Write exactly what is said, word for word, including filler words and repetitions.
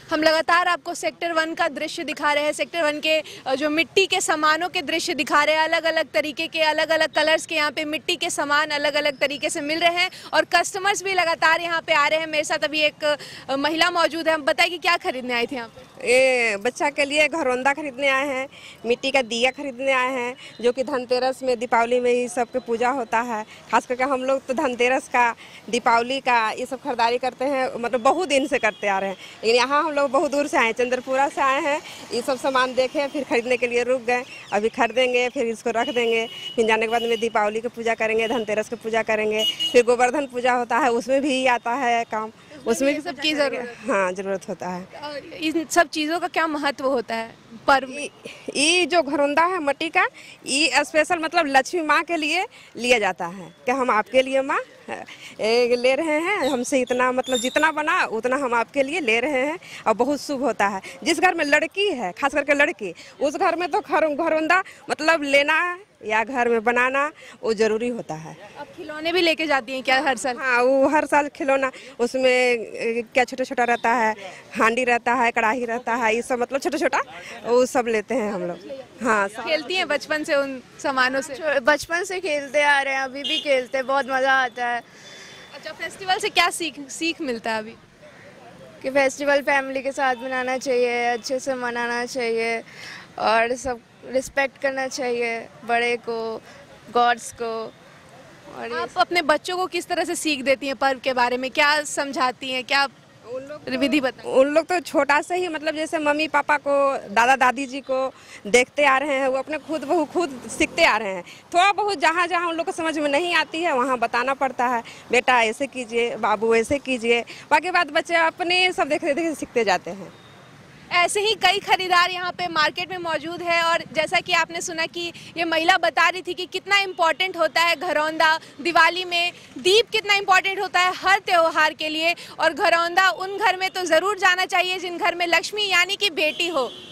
हम लगातार आपको सेक्टर वन का दृश्य दिखा रहे हैं। सेक्टर वन के जो मिट्टी के सामानों के दृश्य दिखा रहे हैं। अलग अलग तरीके के, अलग अलग कलर्स के यहाँ पे मिट्टी के सामान अलग अलग तरीके से मिल रहे हैं और कस्टमर्स भी लगातार यहाँ पे आ रहे हैं। मेरे साथ अभी एक महिला मौजूद है। हम बताइए कि क्या खरीदने आए थे यहाँ पे? ये बच्चा के लिए घरौंदा खरीदने आए हैं, मिट्टी का दिया खरीदने आए हैं, जो कि धनतेरस में, दीपावली में ही सबके पूजा होता है। खास करके हम लोग तो धनतेरस का, दीपावली का ये सब खरीदारी करते हैं, मतलब बहुत दिन से करते आ रहे हैं। लेकिन यहाँ हम लोग बहुत दूर से आए, चंद्रपुरा से आए हैं। ये सब सामान देखे, फिर खरीदने के लिए रुक गए। अभी खरीदेंगे, फिर इसको रख देंगे। फिर जाने के बाद में दीपावली की पूजा करेंगे, धनतेरस की पूजा करेंगे, फिर गोवर्धन पूजा होता है, उसमें भी आता है काम, उसमें भी सबकी जरूरत हाँ जरूरत होता है। इन सब चीज़ों का क्या महत्व होता है पर्व? ये जो घरौंदा है मिट्टी का, ये स्पेशल मतलब लक्ष्मी माँ के लिए लिया जाता है कि हम आपके लिए माँ ले रहे हैं, हमसे इतना मतलब जितना बना उतना हम आपके लिए ले रहे हैं। और बहुत शुभ होता है। जिस घर में लड़की है, खास करके लड़की, उस घर में तो घरौंदा मतलब लेना या घर में बनाना वो जरूरी होता है। अब खिलौने भी लेके जाती हैं क्या हर साल? हाँ, वो हर साल खिलौना, उसमें क्या छोटा छोटा रहता है, हांडी रहता है, कढ़ाई रहता है, ये सब मतलब छोटा छोटा वो सब लेते हैं हम लोग। हाँ, खेलती हैं बचपन से उन सामानों से? बचपन से खेलते आ रहे हैं, अभी भी खेलते हैं, बहुत मज़ा आता है। अच्छा, फेस्टिवल से क्या सीख सीख मिलता है अभी? कि फेस्टिवल फैमिली के साथ मनाना चाहिए, अच्छे से मनाना चाहिए और सब रिस्पेक्ट करना चाहिए, बड़े को, गॉड्स को। और आप अपने बच्चों को किस तरह से सीख देती हैं पर्व के बारे में? क्या समझाती हैं, क्या उन लोग विधि बताएं? उन लोग तो छोटा से ही मतलब जैसे मम्मी पापा को, दादा दादी जी को देखते आ रहे हैं, वो अपने खुद बहु खुद सीखते आ रहे हैं। थोड़ा बहुत जहाँ जहाँ उन लोग को समझ में नहीं आती है वहाँ बताना पड़ता है, बेटा ऐसे कीजिए, बाबू ऐसे कीजिए। बाकी बात बच्चे अपने सब देखते देखते सीखते जाते हैं। ऐसे ही कई खरीदार यहाँ पे मार्केट में मौजूद है और जैसा कि आपने सुना कि ये महिला बता रही थी कि कितना इम्पोर्टेंट होता है घरौंदा, दिवाली में दीप कितना इम्पोर्टेंट होता है हर त्योहार के लिए। और घरौंदा उन घर में तो ज़रूर जाना चाहिए जिन घर में लक्ष्मी यानी कि बेटी हो।